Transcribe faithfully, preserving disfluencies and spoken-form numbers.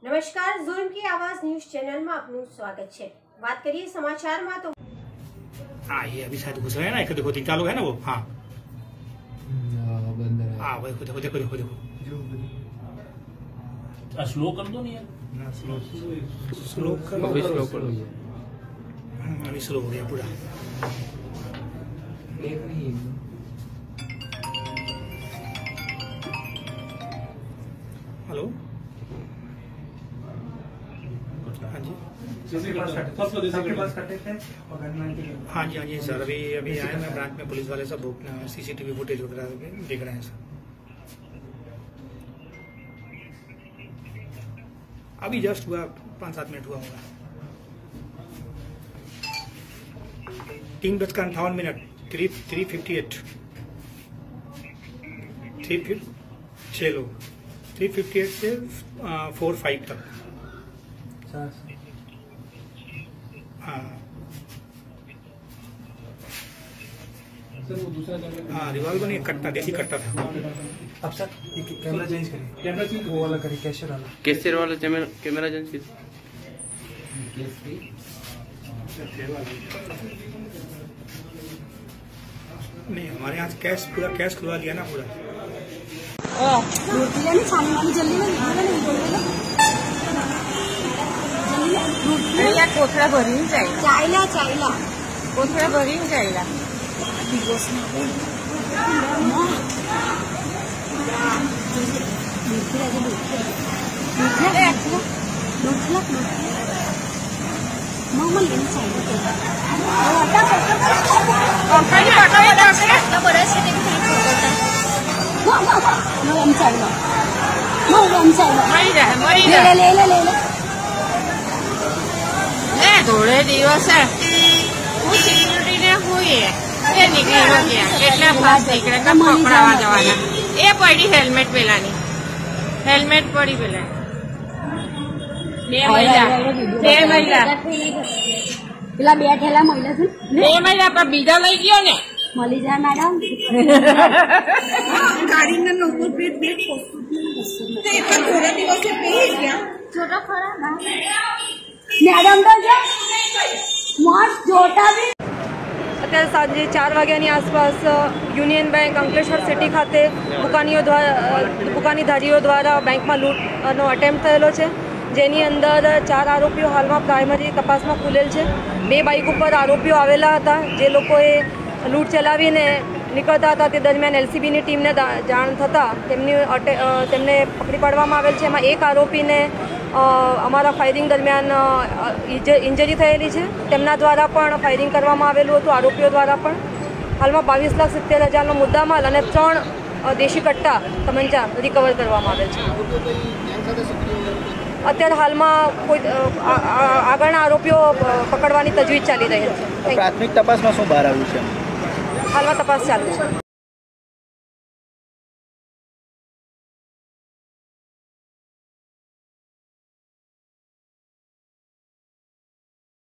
નમસ્કાર, ઝૂમ की आवाज न्यूज चैनल में आपનું स्वागत है। बात करिए समाचार में तो हाँ ये अभी शायद घुस रहे हैं ना, एक देखो तीन चार लोग है ना वो। हाँ हाँ वो देखो देखो देखो देखो देखो स्लो कर दो नहीं यार, स्लो स्लो कर अभी स्लो कर दो। अभी स्लो हो गया पूरा। हेलो हाँ जी हाँ जी हाँ जी सर, अभी अभी आए मैं ब्रांच में, पुलिस वाले सब सीसीटीवी फुटेज वगैरह देख रहे हैं सर। अभी जस्ट हुआ, पाँच सात मिनट हुआ होगा। तीन बजकर अंठावन मिनट three three fifty eight three फिर छः लोग थ्री फिफ्टी एट से फोर फाइव तक। हाँ हाँ रिवॉल्वर नहीं, कट्टा, देसी कट्टा था। अब सर ये कैमरा चेंज करिए, कैमरा चेंज वो वाला करिए, कैशर वाला कैशर वाला कैमरा कैमरा चेंज कीजिए। नहीं हमारे यहाँ कैश पूरा कैश खुलवा लिया ना पूरा। कोथळा भरीन जाईल, चायला चायला कोथळा भरीन जाईल। થોડે દિવસ હું સિક્યુરિટી ને હોઈએ એ નીકળી ગયા, કેટલા ફાસ્ટ નીકળે કે પકડાવા જવાના। એ પડી હેલ્મેટ પેલાની, હેલ્મેટ પડી પેલા બે મહિલા બે મહિલા પેલા બે ઠેલા મહિલા છે બે મહિલા પણ બીજા લઈ ગયો ને મળી જાય મેડમ। ગાડીના નંબર પ્લેટ બે થોડા દિવસે પેઈ ગયા છોટા ખરા મેડમ તો જો મસ્ત જોટા भी। અત્યારે સાંજે ચાર વાગ્યાની આસપાસ યુનિયન બેંક અંકલેશ્વર સિટી ખાતે બુકાનીઓ દ્વારા બુકાનીધારીઓ દ્વારા બેંકમાં લૂંટનો અટેમ્પ્ટ થયેલો છે, જેની અંદર ચાર આરોપીઓ હાલમાં પ્રાઇમરી તપાસમાં ખુલેલ છે। બે બાઇક ઉપર આરોપીઓ આવેલા હતા, જે લોકોએ લૂંટ ચલાવીને નીકળતા હતા। તે દરમિયાન એલસીબીની ટીમને જાણ થતાં તેમની તેમને પકડી પાડવામાં આવેલ છે। એમાં એક આરોપીને અમારા ફાયરિંગ દરમિયાન ઇન્જરી થયેલી છે, તેમના દ્વારા પણ ફાયરિંગ કરવામાં આવેલું હતું આરોપીઓ દ્વારા પણ। હાલમાં બાવીસ લાખ સિત્તેર હજારનો મુદ્દામાલ અને ત્રણ દેશી કટ્ટા તમંચા રિકવર કરવામાં આવેલ છે। અત્યારે હાલમાં કોઈ આગળના આરોપીઓ પકડવાની તજવીજ ચાલી રહી છે। પ્રાથમિક તપાસમાં શું બહાર આવ્યું છે? હાલમાં તપાસ ચાલુ છે।